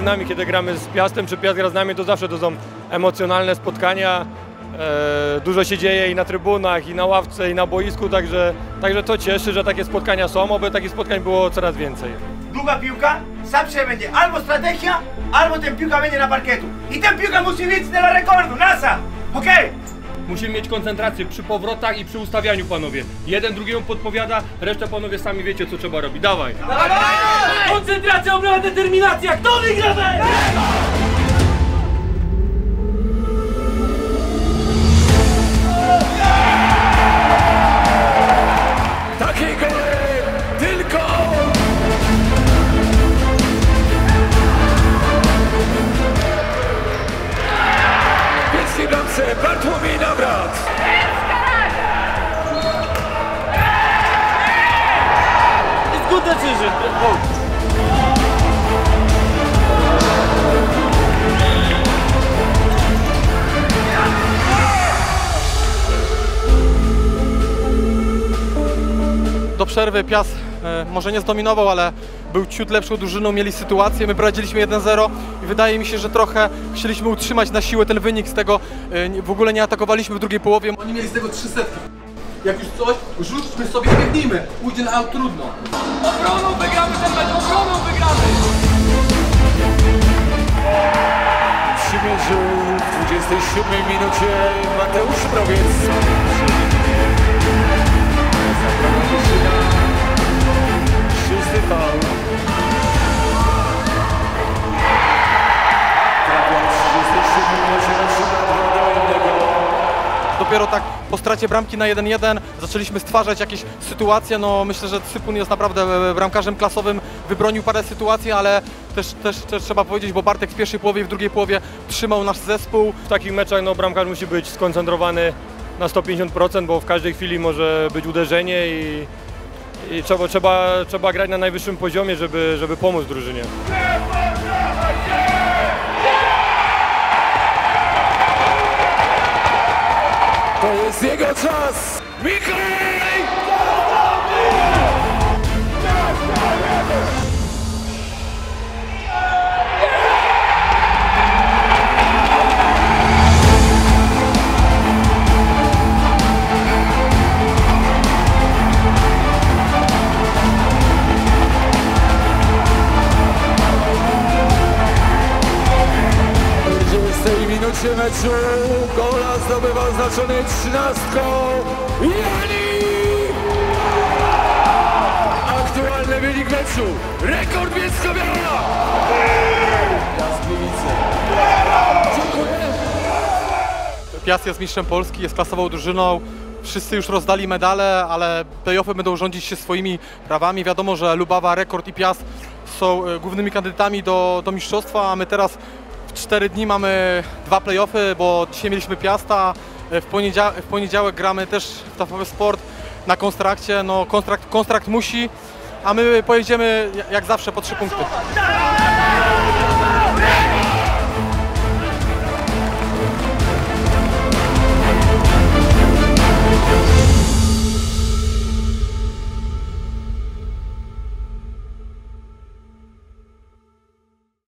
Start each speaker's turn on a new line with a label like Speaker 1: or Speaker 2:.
Speaker 1: nami, kiedy gramy z Piastem, czy Piast gra z nami, to zawsze to są emocjonalne spotkania. Dużo się dzieje i na trybunach, i na ławce, i na boisku, także to cieszy, że takie spotkania są, oby takich spotkań było coraz więcej.
Speaker 2: Długa piłka zawsze będzie albo strategia, albo ten piłka będzie na parketu. I ten piłka musi być dla rekordu, NASA! Okej?
Speaker 3: Musimy mieć koncentrację przy powrotach i przy ustawianiu, panowie. Jeden drugiemu podpowiada, resztę panowie sami wiecie, co trzeba robić. Dawaj!
Speaker 2: Dawaj!
Speaker 4: Koncentracja, obrona, determinacja! Kto wygra mecz?
Speaker 5: Takie gole tylko! W pierwszej bramce Bartłomiej Nawrat.
Speaker 4: It's good decision.
Speaker 6: Do przerwy Piast może nie zdominował, ale był ciut lepszą drużyną, mieli sytuację, my prowadziliśmy 1-0 i wydaje mi się, że trochę chcieliśmy utrzymać na siłę ten wynik, z tego w ogóle nie atakowaliśmy w drugiej połowie. Oni mieli z tego 3 setki. Jak już coś, rzućmy sobie, biegnijmy, pójdzie na aut trudno.
Speaker 4: Obroną wygramy ten mecz, obroną wygramy!
Speaker 5: Przy meczu w 27 minucie Mateusz Mrowiec. Szósty faul. Trafiał w 37 minucie na 3-2.
Speaker 6: Dopiero tak po stracie bramki na 1-1 zaczęliśmy stwarzać jakieś sytuacje. No myślę, że Cypun jest naprawdę bramkarzem klasowym, wybronił parę sytuacji, ale też trzeba powiedzieć, bo Bartek w pierwszej połowie i w drugiej połowie trzymał nasz zespół.
Speaker 1: W takich meczach no, bramkarz musi być skoncentrowany na 150%, bo w każdej chwili może być uderzenie i trzeba grać na najwyższym poziomie, żeby pomóc drużynie.
Speaker 5: To jest jego czas! Mikołaj! Minucie meczu gola zdobywa oznaczony 13 Jani! Aktualny wynik meczu, rekord Bielska-Biała! Dziękuję!
Speaker 6: Piast jest mistrzem Polski, jest klasową drużyną. Wszyscy już rozdali medale, ale play-offy będą rządzić się swoimi prawami. Wiadomo, że Lubawa, Rekord i Piast są głównymi kandydatami do mistrzostwa, a my teraz w 4 dni mamy 2 play-offy, bo dzisiaj mieliśmy Piasta, w poniedziałek gramy też w TVP Sport na Konstrakcie. No, kontrakt musi, a my pojedziemy jak zawsze po 3 punkty.